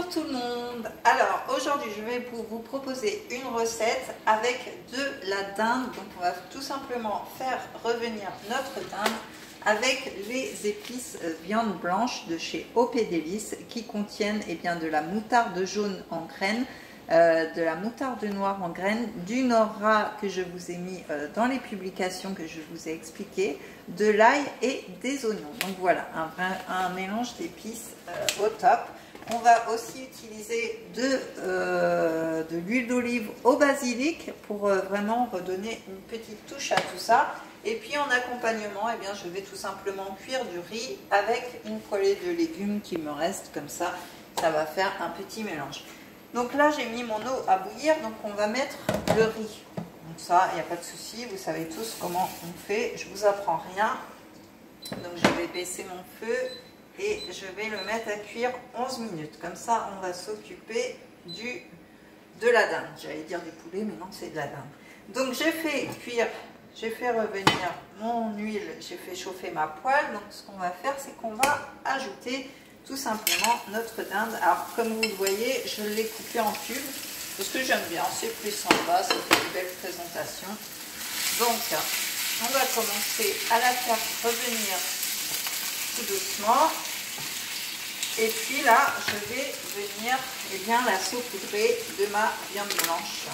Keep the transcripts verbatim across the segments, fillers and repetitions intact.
Bonjour tout le monde. Alors aujourd'hui je vais vous, vous proposer une recette avec de la dinde. Donc on va tout simplement faire revenir notre dinde avec les épices viande blanche de chez O P Délices qui contiennent eh bien, de la moutarde jaune en graines, euh, de la moutarde noire en graines, du nora que je vous ai mis euh, dans les publications que je vous ai expliqué, de l'ail et des oignons. Donc voilà, un, un, un mélange d'épices euh, au top. On va aussi utiliser de, euh, de l'huile d'olive au basilic pour euh, vraiment redonner une petite touche à tout ça. Et puis en accompagnement, eh bien, je vais tout simplement cuire du riz avec une poêlée de légumes qui me reste comme ça. Ça va faire un petit mélange. Donc là, j'ai mis mon eau à bouillir, donc on va mettre le riz. Donc ça, il n'y a pas de souci, vous savez tous comment on fait. Je vous apprends rien. Donc je vais baisser mon feu. Et je vais le mettre à cuire onze minutes. Comme ça, on va s'occuper du de la dinde. J'allais dire du poulet, mais non, c'est de la dinde. Donc, j'ai fait cuire, j'ai fait revenir mon huile, j'ai fait chauffer ma poêle. Donc, ce qu'on va faire, c'est qu'on va ajouter tout simplement notre dinde. Alors, comme vous le voyez, je l'ai coupé en cubes parce que j'aime bien. C'est plus sympa, ça fait une belle présentation. Donc, on va commencer à la faire revenir tout doucement, et puis là je vais venir eh bien, la saupoudrer de ma viande blanche.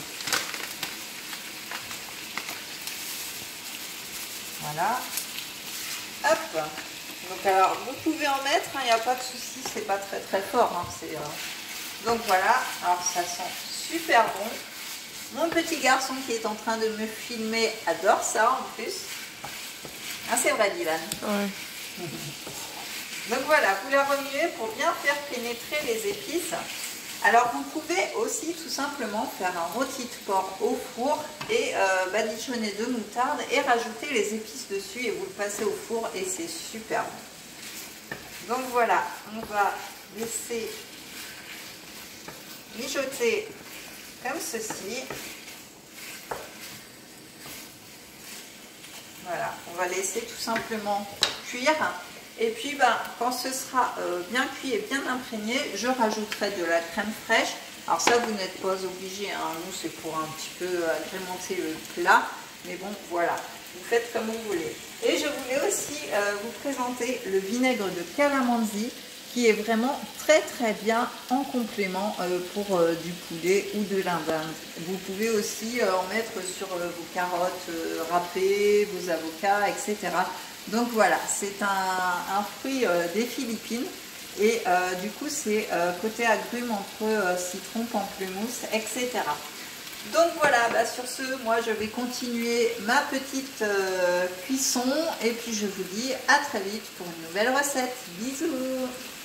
Voilà, hop. Donc alors vous pouvez en mettre, il hein, n'y a pas de souci, c'est pas très très fort hein, c'est, euh... donc voilà, alors ça sent super bon. Mon petit garçon qui est en train de me filmer adore ça en plus. Ah, c'est vrai Dylan. Ouais. Donc voilà, vous la remuez pour bien faire pénétrer les épices. Alors vous pouvez aussi tout simplement faire un rôti de porc au four et euh, badigeonner de moutarde et rajouter les épices dessus et vous le passez au four et c'est super bon. Donc voilà, on va laisser mijoter comme ceci. Voilà, on va laisser tout simplement cuire. Et puis, ben, quand ce sera euh, bien cuit et bien imprégné, je rajouterai de la crème fraîche. Alors ça, vous n'êtes pas obligé, hein. Nous, c'est pour un petit peu agrémenter le plat. Mais bon, voilà, vous faites comme vous voulez. Et je voulais aussi euh, vous présenter le vinaigre de calamansi, qui est vraiment très très bien en complément euh, pour euh, du poulet ou de la dinde. Vous pouvez aussi euh, en mettre sur euh, vos carottes euh, râpées, vos avocats, et cetera. Donc voilà, c'est un, un fruit euh, des Philippines et euh, du coup c'est euh, côté agrumes entre euh, citron, pamplemousse, et cetera. Donc voilà, bah sur ce, moi je vais continuer ma petite euh, cuisson et puis je vous dis à très vite pour une nouvelle recette. Bisous!